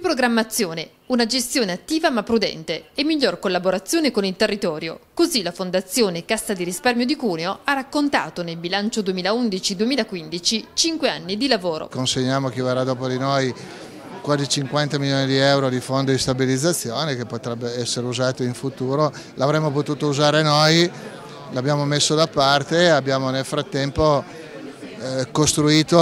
programmazione, una gestione attiva ma prudente e miglior collaborazione con il territorio. Così la Fondazione Cassa di Risparmio di Cuneo ha raccontato nel bilancio 2011-2015 5 anni di lavoro. Consegniamo a chi verrà dopo di noi quasi 50 milioni di euro di fondo di stabilizzazione che potrebbe essere usato in futuro. L'avremmo potuto usare noi, l'abbiamo messo da parte e abbiamo nel frattempo costruito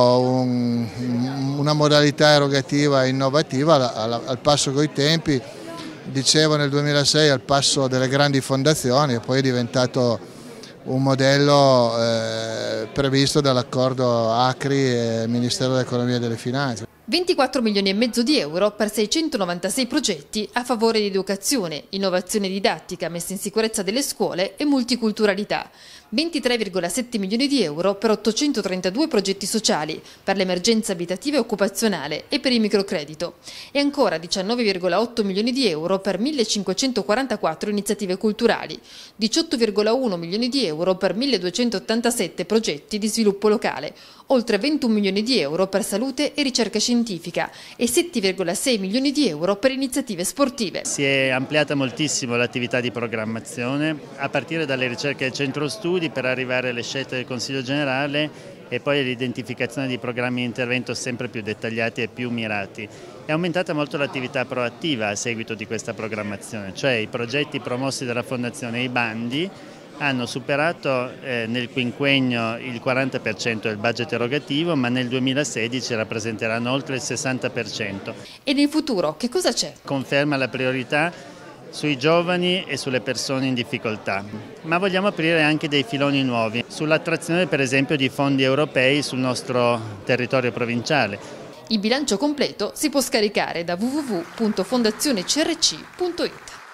una modalità erogativa innovativa al passo coi tempi, dicevo nel 2006 al passo delle grandi fondazioni, e poi è diventato un modello previsto dall'accordo ACRI e Ministero dell'Economia e delle Finanze. 24 milioni e mezzo di euro per 696 progetti a favore di educazione, innovazione didattica, messa in sicurezza delle scuole e multiculturalità. 23,7 milioni di euro per 832 progetti sociali, per l'emergenza abitativa e occupazionale e per il microcredito. E ancora 19,8 milioni di euro per 1544 iniziative culturali, 18,1 milioni di euro per 1287 progetti di sviluppo locale, oltre 21 milioni di euro per salute e ricerca scientifica e 7,6 milioni di euro per iniziative sportive. Si è ampliata moltissimo l'attività di programmazione, a partire dalle ricerche del centro studi per arrivare alle scelte del Consiglio Generale e poi all'identificazione di programmi di intervento sempre più dettagliati e più mirati. È aumentata molto l'attività proattiva a seguito di questa programmazione, cioè i progetti promossi dalla Fondazione e i bandi hanno superato nel quinquennio il 40% del budget erogativo, ma nel 2016 rappresenteranno oltre il 60%. E nel futuro che cosa c'è? Conferma la priorità sui giovani e sulle persone in difficoltà, ma vogliamo aprire anche dei filoni nuovi, sull'attrazione per esempio di fondi europei sul nostro territorio provinciale. Il bilancio completo si può scaricare da www.fondazionecrc.it.